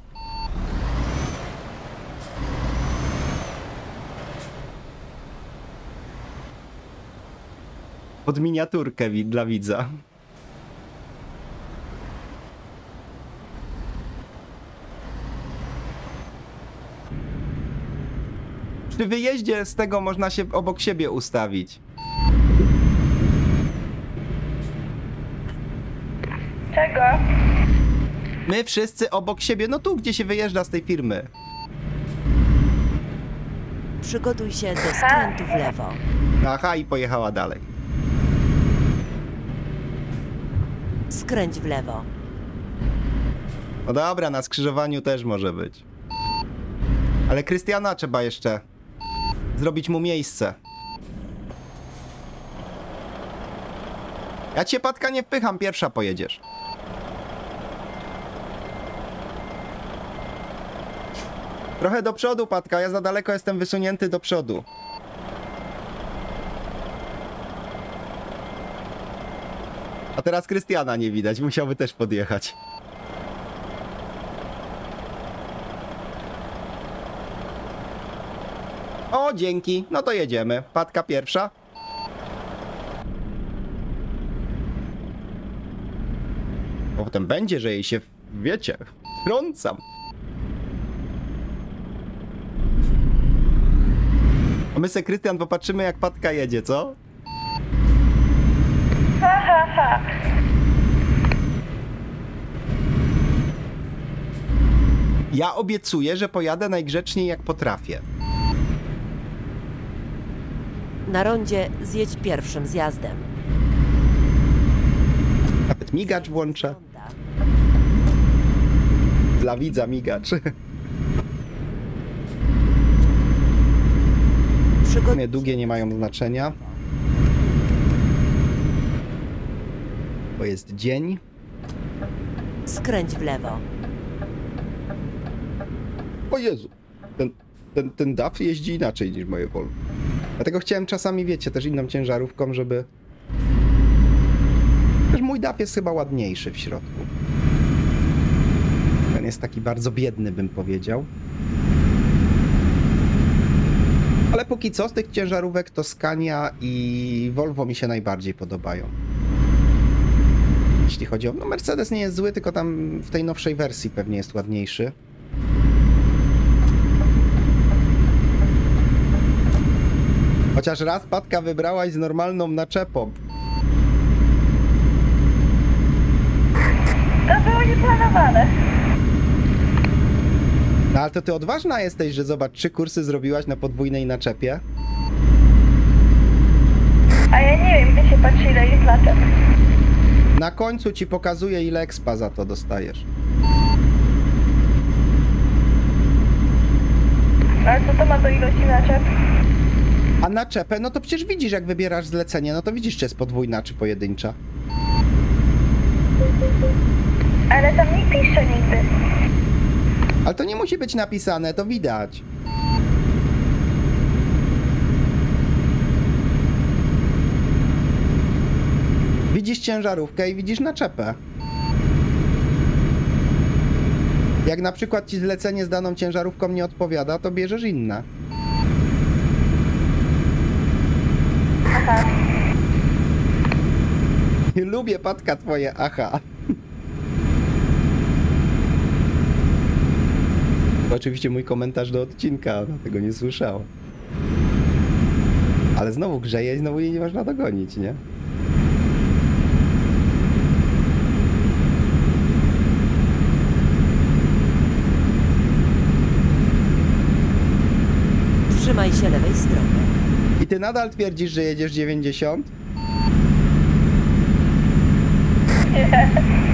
Pod miniaturkę wi- dla widza. Przy wyjeździe z tego można się obok siebie ustawić. Czego? My wszyscy obok siebie, no tu gdzie się wyjeżdża z tej firmy. Przygotuj się do skrętu w lewo. Aha, i pojechała dalej. Skręć w lewo. No dobra, na skrzyżowaniu też może być. Ale Krystiana trzeba jeszcze zrobić mu miejsce. Ja cię, Patka, nie wpycham, pierwsza pojedziesz. Trochę do przodu, Patka, ja za daleko jestem wysunięty do przodu. A teraz Krystiana nie widać, musiałby też podjechać. O, dzięki, no to jedziemy. Patka pierwsza. Bo potem będzie, że jej się, wiecie, wtrącam. A my se, Krystian, popatrzymy, jak Patka jedzie, co? Ha, ha, ha. Ja obiecuję, że pojadę najgrzeczniej, jak potrafię. Na rondzie zjedź pierwszym zjazdem. Nawet migacz włączę. Ronda. Dla widza migacz. Przygotuj Długie nie mają znaczenia. Bo jest dzień. Skręć w lewo. O Jezu, ten, ten, ten D A F jeździ inaczej niż moje Volvo. Dlatego chciałem czasami, wiecie, też inną ciężarówką, żeby... Też mój D A F jest chyba ładniejszy w środku. Ten jest taki bardzo biedny, bym powiedział. Ale póki co z tych ciężarówek to Scania i Volvo mi się najbardziej podobają. Jeśli chodzi o... No Mercedes nie jest zły, tylko tam w tej nowszej wersji pewnie jest ładniejszy. Chociaż raz, Patka, wybrałaś z normalną naczepą. To było nieplanowane. No ale to ty odważna jesteś, że zobacz, trzy kursy zrobiłaś na podwójnej naczepie. A ja nie wiem, gdzie się patrzy, ile jest naczep. Na końcu ci pokazuję, ile expa za to dostajesz. Ale co to ma do ilości naczep? A naczepę, no to przecież widzisz, jak wybierasz zlecenie, no to widzisz, czy jest podwójna, czy pojedyncza. Ale tam nie pisze nigdy. Ale to nie musi być napisane, to widać. Widzisz ciężarówkę i widzisz naczepę. Jak na przykład ci zlecenie z daną ciężarówką nie odpowiada, to bierzesz inne. Aha. Lubię, Patka, twoje aha. To oczywiście mój komentarz do odcinka, ona tego nie słyszała. Ale znowu grzeje i znowu jej nie można dogonić, nie? Trzymaj się lewej strony. I ty nadal twierdzisz, że jedziesz dziewięćdziesiąt? Nie.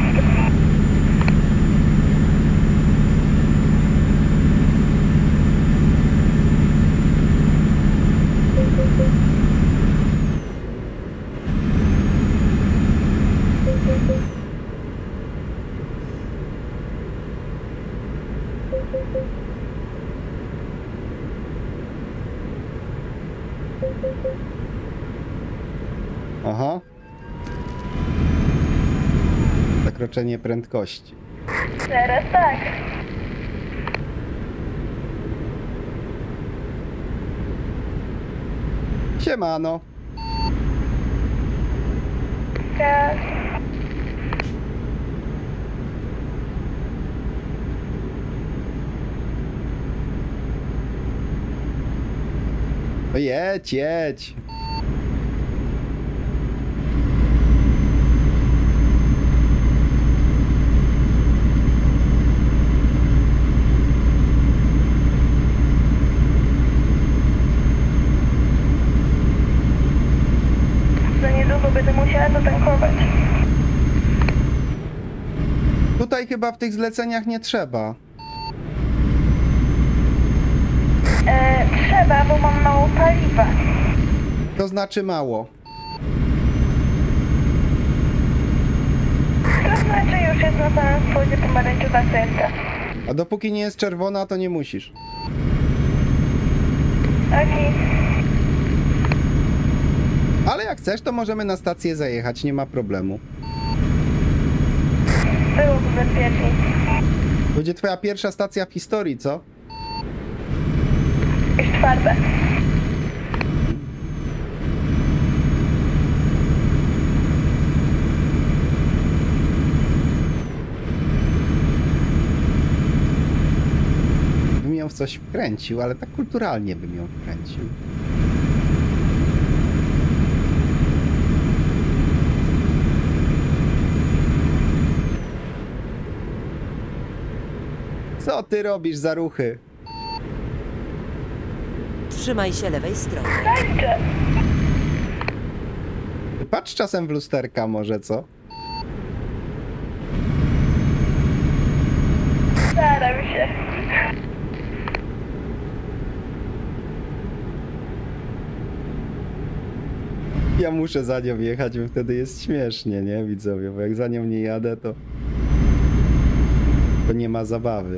Aha. Zakroczenie prędkości. Teraz tak. Siemano. gaz. No jedź, jedź. Za niedługo będę musiała zatankować. Tutaj chyba w tych zleceniach nie trzeba. E, trzeba, bo mam mało paliwa. To znaczy mało. To znaczy już jest na samym spodzie pomarańczowa serca. A dopóki nie jest czerwona, to nie musisz. Okej. Ale jak chcesz, to możemy na stację zajechać, nie ma problemu. Byłoby bezpieczniej. Będzie twoja pierwsza stacja w historii, co? Już czwarta. Bym ją w coś wkręcił, ale tak kulturalnie bym ją wkręcił. Co ty robisz za ruchy? Trzymaj się lewej strony. Tańczę. Patrz czasem w lusterka może, co? Staram się. Ja muszę za nią jechać, bo wtedy jest śmiesznie, nie, widzowie? Bo jak za nią nie jadę, to... to nie ma zabawy.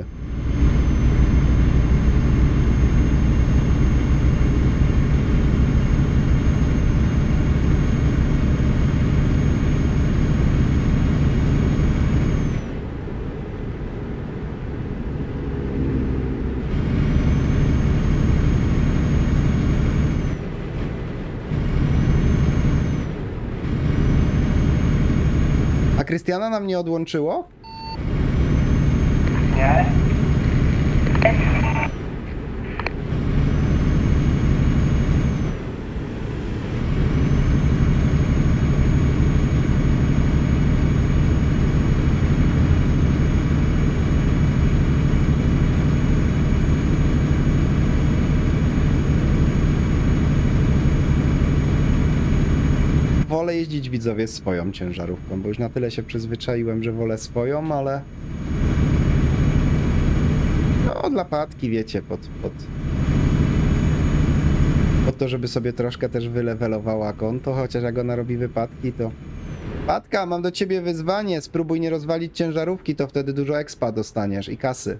A Krystiana nam nie odłączyło? Nie? Wolę jeździć, widzowie, swoją ciężarówką, bo już na tyle się przyzwyczaiłem, że wolę swoją, ale... No, dla Patki, wiecie, pod... pod... pod to, żeby sobie troszkę też wylewelowała konto, chociaż jak ona robi wypadki, to... Patka, mam do ciebie wyzwanie, spróbuj nie rozwalić ciężarówki, to wtedy dużo expa dostaniesz i kasy.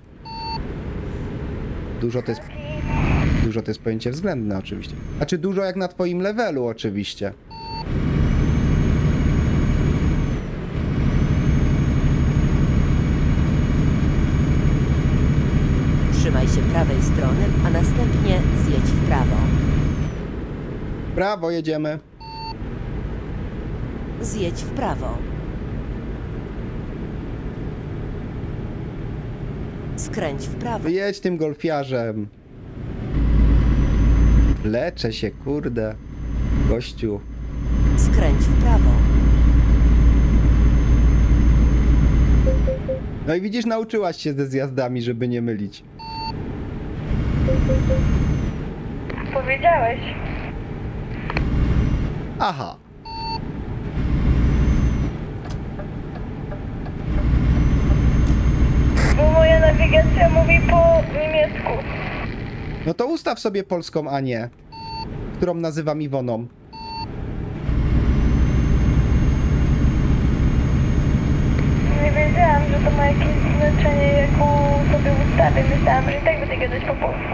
Dużo to jest... Dużo to jest pojęcie względne, oczywiście. Znaczy dużo jak na twoim levelu, oczywiście. Trzymaj się prawej strony, a następnie zjedź w prawo. Brawo, jedziemy. Zjedź w prawo. Skręć w prawo. Wyjedź tym golfiarzem. Leczę się, kurde. Gościu. Skręć w prawo. No i widzisz, nauczyłaś się ze zjazdami, żeby nie mylić. Powiedziałeś. Aha. Bo moja nawigacja mówi po niemiecku. No to ustaw sobie polską Anię, którą nazywam Iwoną. Nie wiedziałam, że to ma jakieś znaczenie, jaką sobie ustawię. Myślałam, że i tak będę gadać po polsku.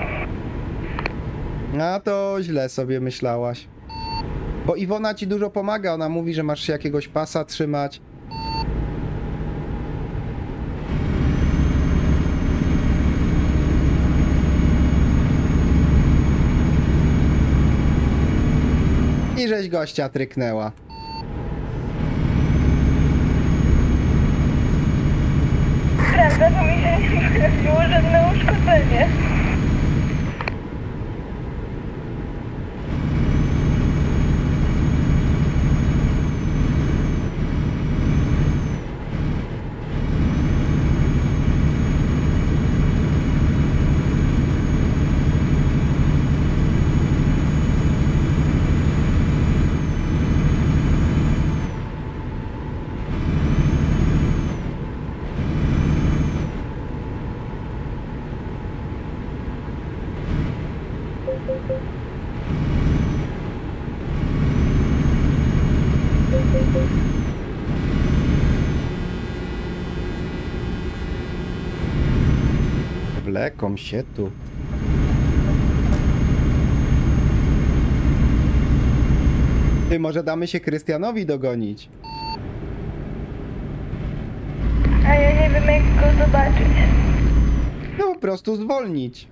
A to źle sobie myślałaś. Bo Iwona ci dużo pomaga, ona mówi, że masz się jakiegoś pasa trzymać. I żeś gościa tryknęła. Wleką się tu. Ty, może damy się Krystianowi dogonić? A ja nie wiem jak go zobaczyć. No po prostu zwolnić.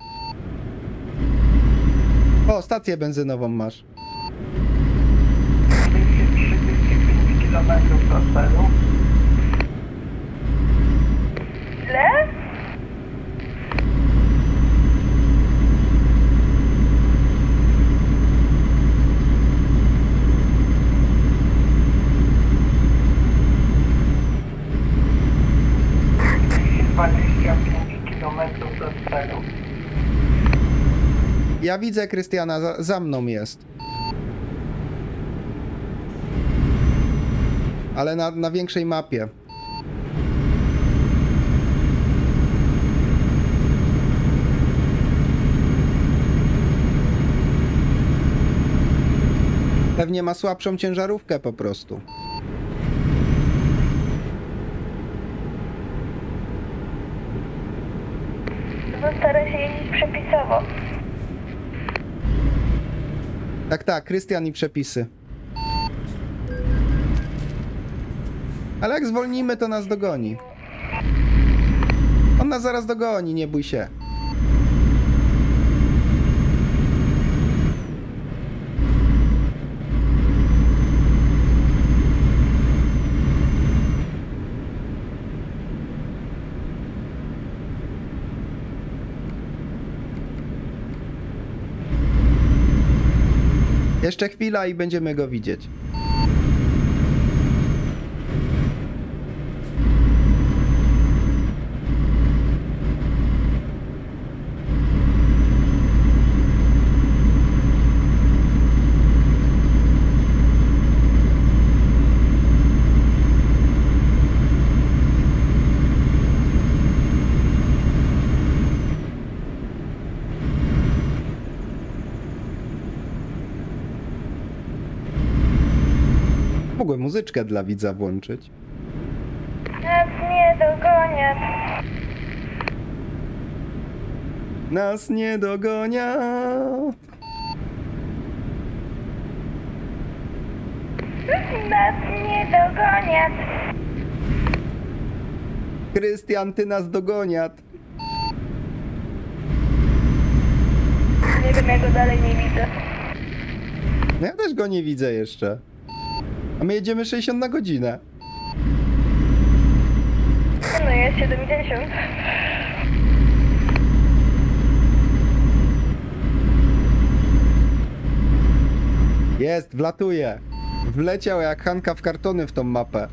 O, stację benzynową masz. dwieście trzydzieści pięć kilometrów do celu. Ile? dwieście dwadzieścia pięć kilometrów do celu. Ja widzę Krystiana, za, za mną jest. Ale na, na większej mapie. Pewnie ma słabszą ciężarówkę po prostu. No staram się jeździć przepisowo. Tak, tak, Krystian i przepisy. Ale jak zwolnimy, to nas dogoni. On nas zaraz dogoni, nie bój się. Jeszcze chwila i będziemy go widzieć. Mogłem muzyczkę dla widza włączyć. Nas nie dogonią. Nas nie dogonia. Nas nie dogonią. Krystian, ty nas dogoniat. Nie wiem, ja go dalej nie widzę. No ja też go nie widzę jeszcze. A my jedziemy sześćdziesiąt na godzinę. No jest siedemdziesiąt. Jest, wlatuje. Wleciał jak Hanka w kartony w tą mapę.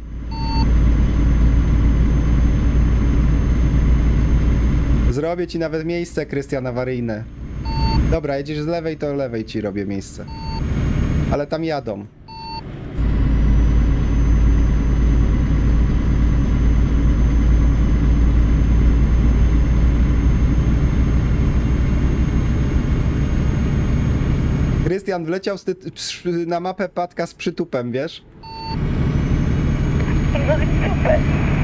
Zrobię ci nawet miejsce, Krystian, awaryjne. Dobra, jedziesz z lewej, to lewej ci robię miejsce. Ale tam jadą. Krystian wleciał z ty- przy- na mapę Patka z przytupem, wiesz? To może być super.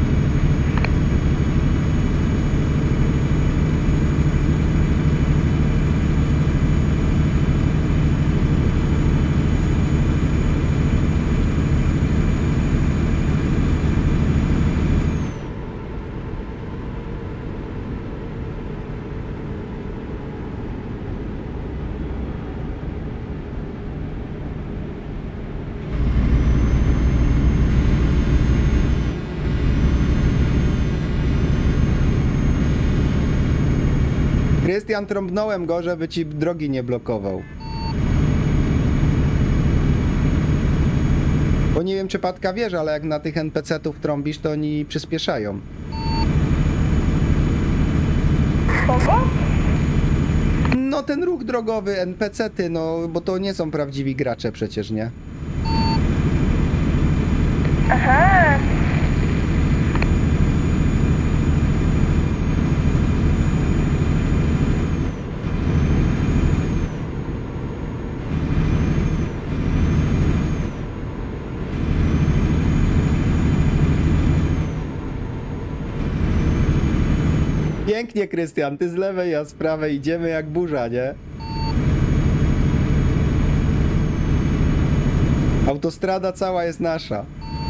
Krystian, trąbnąłem go, żeby ci drogi nie blokował. Bo nie wiem, czy Patka wiesz, ale jak na tych en pe ce ów trąbisz, to oni przyspieszają. Kogo? No ten ruch drogowy, en pe ce ty, no bo to nie są prawdziwi gracze przecież, nie? Aha. Pięknie, Krystian, ty z lewej, ja z prawej, idziemy jak burza, nie? Autostrada cała jest nasza.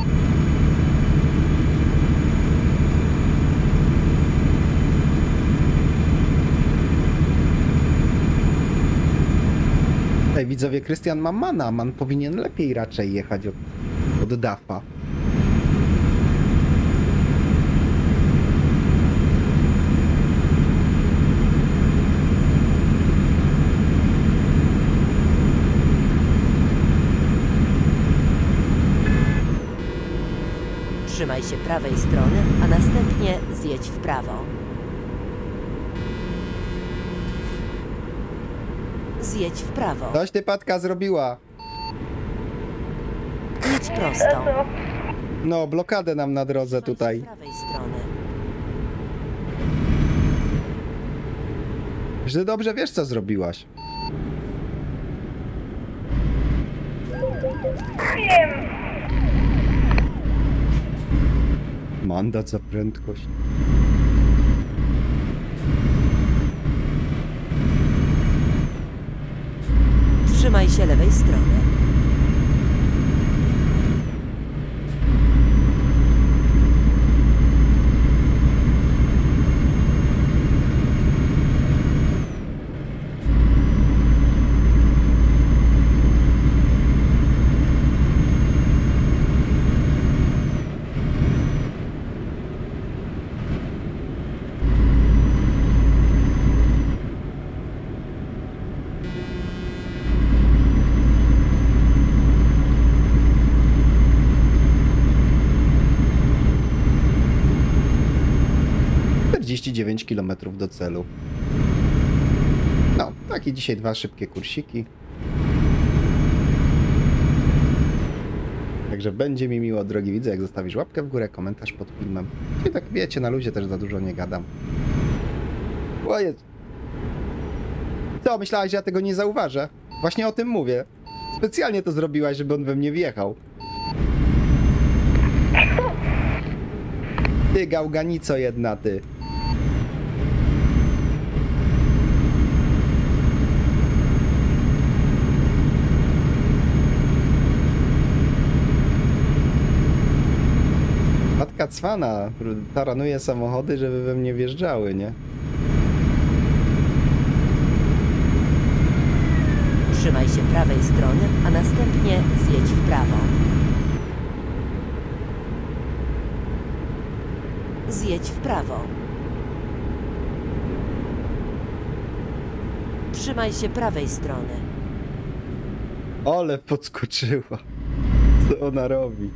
Ej, widzowie, Krystian ma mana, man powinien lepiej raczej jechać od, od dafa. Trzymaj się prawej strony, a następnie zjedź w prawo. Zjedź w prawo. Coś ty, Patka, zrobiła. Jedź prosto. No, blokadę nam na drodze tutaj. Z prawej strony. Że dobrze wiesz, co zrobiłaś. Wiem. Mandat za prędkość. Trzymaj się lewej strony. czterdzieści dziewięć kilometrów do celu. No, takie dzisiaj dwa szybkie kursiki. Także będzie mi miło, drogi widze, jak zostawisz łapkę w górę, komentarz pod filmem. I tak wiecie, na luzie też za dużo nie gadam. O Jezu. Co, myślałaś, że ja tego nie zauważę? Właśnie o tym mówię. Specjalnie to zrobiłaś, żeby on we mnie wjechał. Ty, gałganico jedna, ty. Matka cwana taranuje samochody, żeby we mnie wjeżdżały, nie? Trzymaj się prawej strony, a następnie zjedź w prawo. Zjedź w prawo. Trzymaj się prawej strony. Ale podskoczyła. Co ona robi?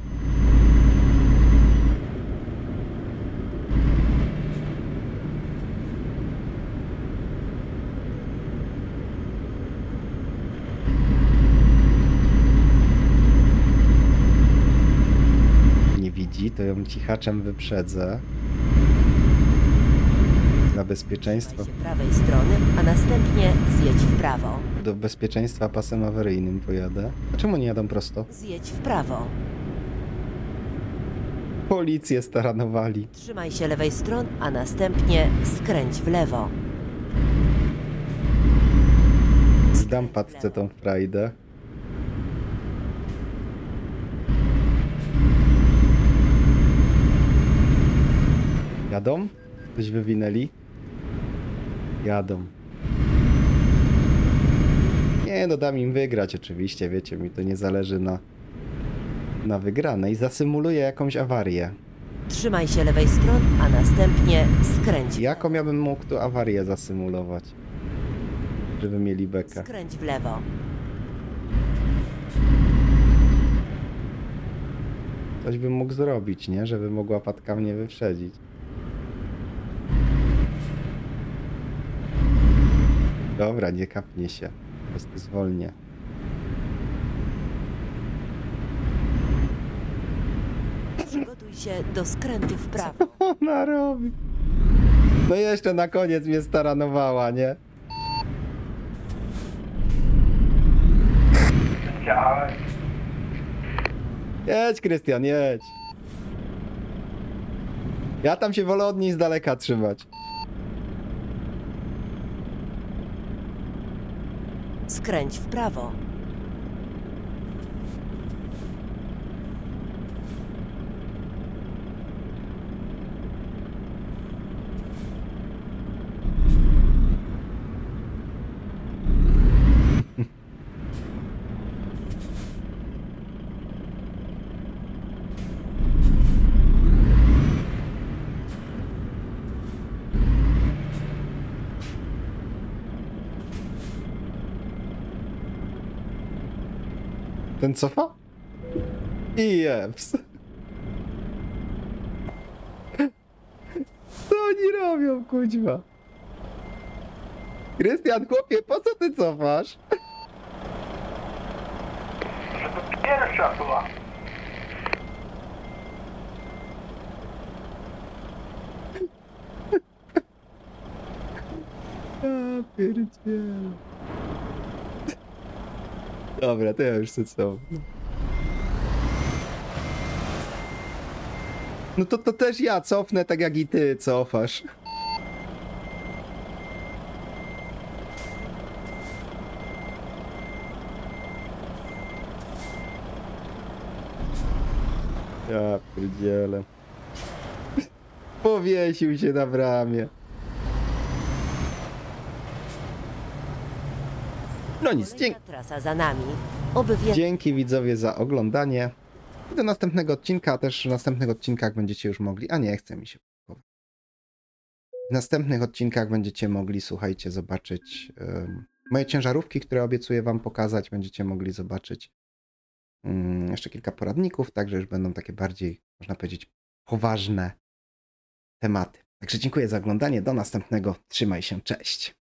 Nie widzi, to ją cichaczem wyprzedzę. Dla bezpieczeństwa. Trzymaj się prawej strony, a następnie zjedź w prawo. Do bezpieczeństwa pasem awaryjnym pojadę. A czemu nie jadą prosto? Zjedź w prawo. Policję staranowali. Trzymaj się lewej strony, a następnie skręć w lewo. Zdam Patce tą frajdę. Jadą? Coś wywinęli? Jadą. Nie, no dam im wygrać oczywiście, wiecie, mi to nie zależy na, na wygranej. Zasymuluję jakąś awarię. Trzymaj się lewej strony, a następnie skręć. Jaką ja bym mógł tu awarię zasymulować? Żeby mieli bekę. Skręć w lewo. Coś bym mógł zrobić, nie? Żeby mogła Patka mnie wyprzedzić. Dobra, nie kapnie się. Po prostu zwolnię. Przygotuj się do skrętu w prawo. Ona robi. No jeszcze na koniec mnie staranowała, nie? Chciałem. Jedź, Krystian, jedź. Ja tam się wolę od niej z daleka trzymać. skręć w prawo. Ten cofa? I jeps. Co oni robią, kuźwa? Krystian, chłopie, po co ty cofasz? Żeby pierwsza była. A, pierdziele. Dobra, to ja już chcę cofnę. No to, to też ja cofnę, tak jak i ty cofasz. Ja pierdzielę. Powiesił się na bramie. No nic, dzięki. Kolejna trasa za nami. Oby wie... Dzięki widzowie za oglądanie. I do następnego odcinka, a też w następnych odcinkach będziecie już mogli... A nie, chce mi się. W następnych odcinkach będziecie mogli, słuchajcie, zobaczyć um, moje ciężarówki, które obiecuję wam pokazać. Będziecie mogli zobaczyć um, jeszcze kilka poradników, także już będą takie bardziej, można powiedzieć, poważne tematy. Także dziękuję za oglądanie. Do następnego. Trzymaj się. Cześć.